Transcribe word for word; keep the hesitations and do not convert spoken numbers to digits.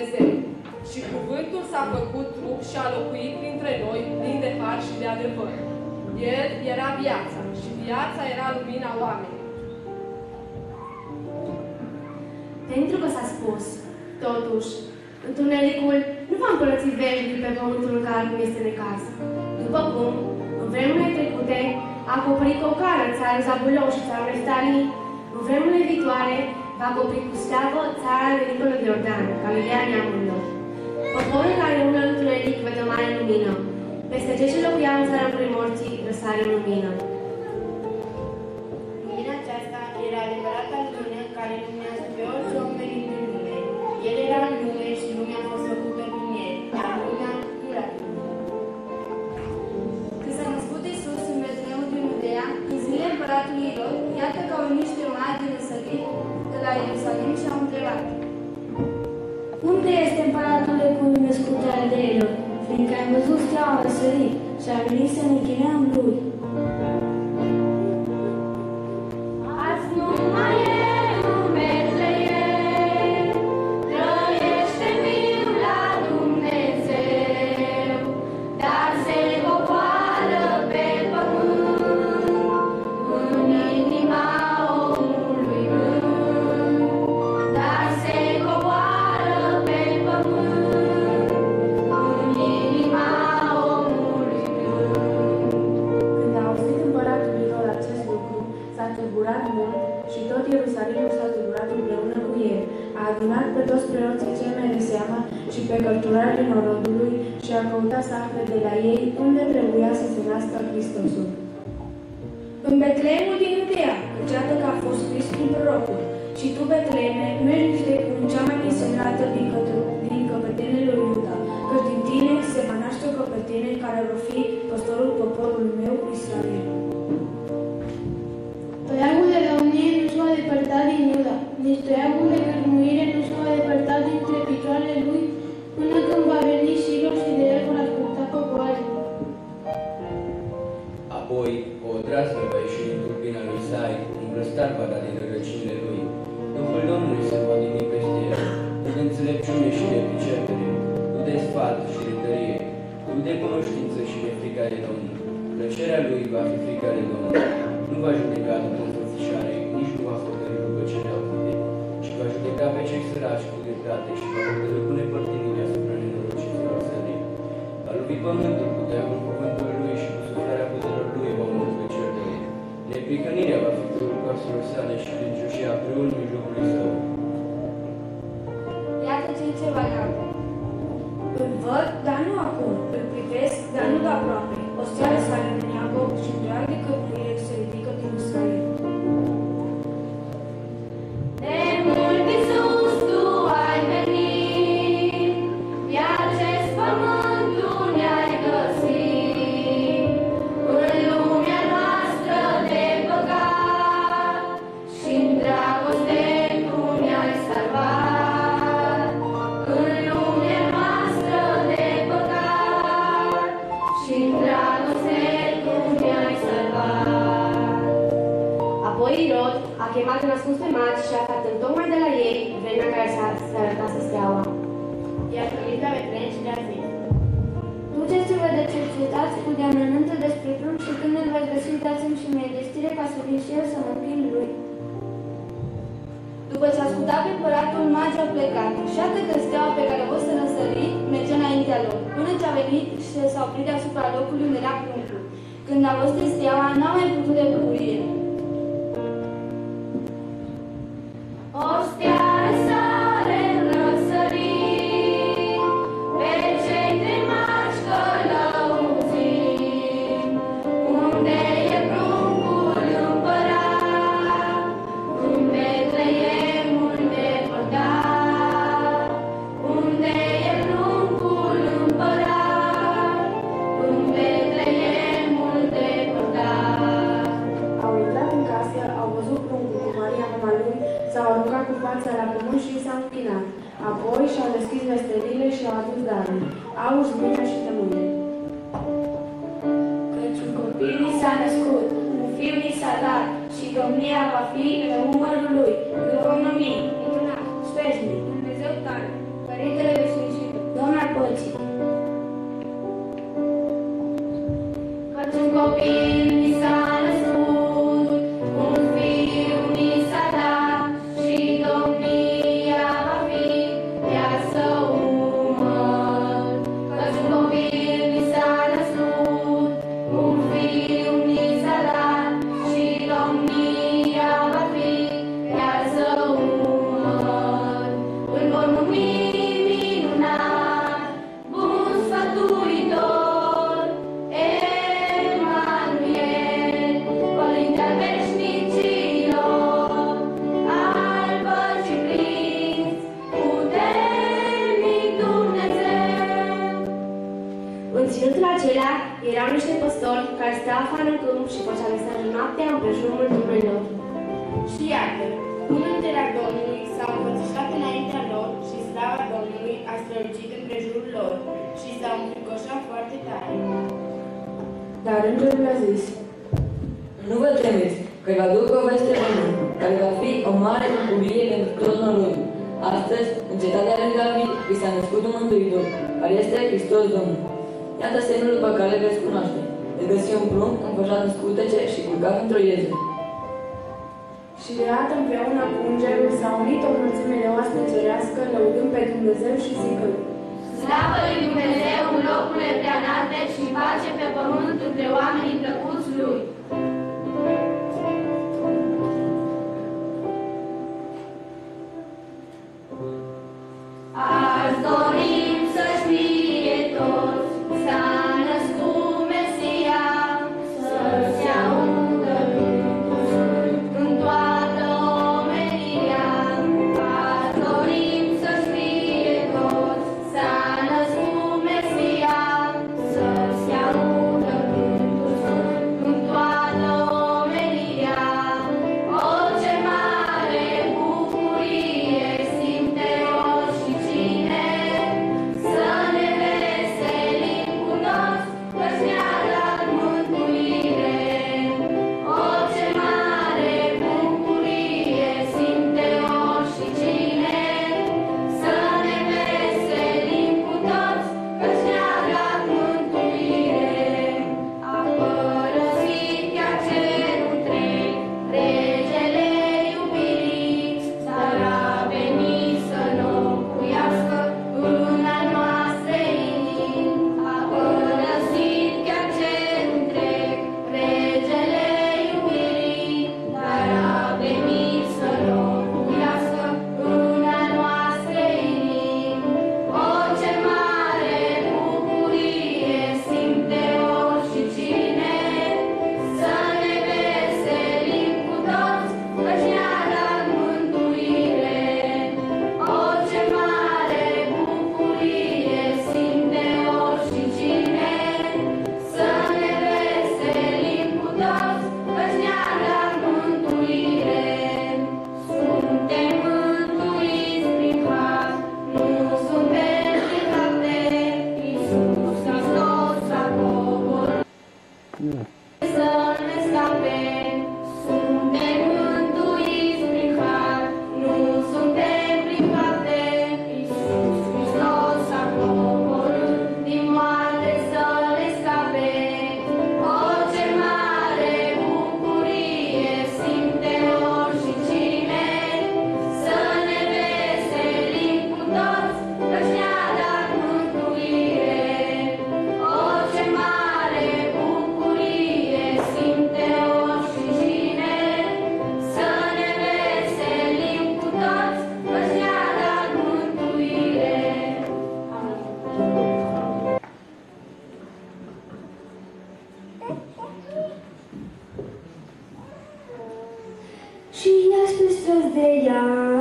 Dumnezeu. Și cuvântul s-a făcut trup și a locuit printre noi, plin de har și de adevăr. El era viața și viața era lumina oamenilor. Pentru că s-a spus, totuși, întunericul nu va împărăți veșnic pe pământul în care acum este necaz. După cum, în vremurile trecute, a acoperit cu o cară țara Zabulon și țara Neftali, în vremurile viitoare va acoperi cu slavă țara de dincolo de Iordan, Galileea neamurilor. Poporul care umblă în întuneric vede o mare lumină. Peste cei ce locuiau în țara prin morții, răsare lumină. Lumina aceasta era adevărata lumină care luminează pe orice om venit în lume. El era în lume și lumea a fost făcută prin el, dar lumea nu l-a primit. Când s-a născut Iisus în Betleemul din Iudeea, în zilele împăratului Irod, iată că au venit niște mari din răsărit de la Ierusalim și au întrebat: Unde este împăratule cu născut al de Irod? Fiindcă am văzut steaua răsărit și a venit să ne chinăm lui. Azi nu mai e un Betleem, trăiește fiul la Dumnezeu, dar se coboară pe pământ, în inima omului gând, dar se coboară pe pământ, în inima omului gând. Când a auzit împăratul Irod acest lucru, s-a tulburat mult și tot Ierusalimul s-a tulburat împreună cu el. A adunat pe toți preoții cei mai de seamă și pe cărturarii norodului și a căutat să afle de la ei unde trebuia să se nască Hristosul. În Betleemul din Iudeea, căci iată că a fost scris prin prorocul: și tu, Betleeme, nu ești nici de cum cea mai însemnată din, din căpetenile lui Iuda, căci din tine se va naște o căpetenie care va fi păstorul poporului meu, Israel. Toiagul de domnie nu se va depărta din Iuda, nici toiagul de cărmuire nu se va depărta dintre picioarele lui, până când va veni Silo și de el vor asculta popoarele. Apoi, o odrasă va ieși din turbina lui Sai, un brăstar va da din rădăcinile lui. Duhul Domnului se va dini peste el, nu de înțelepciune și de pricepere, nu de sfat și de tărie, nu de cunoștință și de frica de Domnul. Plăcerea lui va fi frica de Domnul. Nu va judeca după înfățișare, nici nu va hotărâ după cele audite, ci va judeca pe cei săraci cu dreptate și va hotărâ cu nepărtinire asupra nenorociților sări. Va lovi pământul cu teamul cuvântului lui și cu suflarea puterilor lui va omorâ cel de el. Neprihănirea va fi pe urcoasurile sale și credincioșia preul mijlocului său. Iată cei ce va iată. Îl văd, dar nu acum. Îl privesc, dar nu de aproape. O seară sare în Iacob și un drag de căpăire se ridică din Israel. De mult Iisus tu ai venit, pe acest pământ tu ne-ai găsit, în lumea noastră de păcat și-n dragoste tu ne-ai salvat, în lumea noastră de păcat și-n dragoste tu ne-ai salvat. Apoi Irod a chemat în ascuns pe magi și a aflat întocmai de la ei vremea care s-a arătat steaua. I-a trimis la Betleem și le-a zis: Duceți-vă de cercetați cu de-amănântă despre drum și când îl veți găsi, dați-mi și mie destire ca să vin și eu să mă închin lui. După ce a ascultat pe împăratul, magii au plecat. Și iată că steaua pe care o să răsări mergea înaintea lor, până ce a venit și s-a oprit deasupra locului unde era pruncul. Când a văzut steaua, n-a mai putut de bucurie. O stea răsare în răsărit, pe cei trei magi călăuzim, unde e pruncul împărat, în Betleemul depărtat, unde e pruncul împărat, în Betleemul depărtat. Au intrat în casă, au văzut pruncul cu Maria mama lui, s-au aruncat cu fața la pământ și s-au închinat. Apoi și-au deschis vestările și au adus daruri, aur, zbârnă și tămâie. Căci un copil ni s-a născut, un fiu ni s-a dat și domnia va fi pe umărul lui. Îl vom numi, minunat, sfeșnic, Dumnezeu tare, Părintele care stă afară în câmp și făcea mesajul noaptea împrejurul turmelor. Și iată, unul Domnului s-a înfățișat înaintea lor și slava Domnului a strălucit împrejurul lor și s-a înfricoșat foarte tare. Dar îngerul a zis: Nu vă temeți, că va duce o veste bună, care va fi o mare bucurie pentru tot norul. Astăzi, în cetatea lui David, i s-a născut un mântuitor, care este Hristos Domnul. Iată semnul după care veți cunoaște. Veți găsi un prunc înfășat în scutece și culcat într-o ieză. Și iată, împreună cu îngerul s-a unit o mulțime de oaspe cerească, lăudând pe Dumnezeu și zicând: Slavă lui Dumnezeu în locurile preanalte și pace pe pământ între oamenii plăcuți lui. Azi dorim să știe toți, s-a născut Mesia, să-și audă cântul sfânt în toată omenirea. Azi dorim să știe toți, s-a născut Mesia, să-și audă cântul sfânt în toată omenirea. O, ce mare bucurie simte oricine, să ne veselim cu toți, căci ne-a dat mântuire. O, ce mare bucurie simte oricine, să ne veselim cu toți, căci ne-a dat mântuire. A părăsit chiar cerul întreg, regele iubirii, dar a venit să locuiască în a noastre inimi. A părăsit chiar cerul întreg, regele iubirii, dar a venit să locuiască în a noastre inimi. O, ce mare bucurie simte oricine, să ne veselim cu toți, căci ne-a dat mântuire. O, ce mare bucurie simte oricine, să ne veselim cu toți, căci ne-a dat mântuire. Suntem mântuiți prin har, nu suntem prin fapte. Iisus Hristos a coborât să ne scape. Suntem mântuiți prin har, nu suntem prin fapte. Iisus Hristos a coborât din moarte să ne scape. O, ce mare bucurie simte oricine, să ne veselim cu toți, căci ne-a dat mântuire. O, ce mare bucurie simte oricine, să ne veselim cu toți, căci ne-a dat mântuire. Și ea spre străzi de ea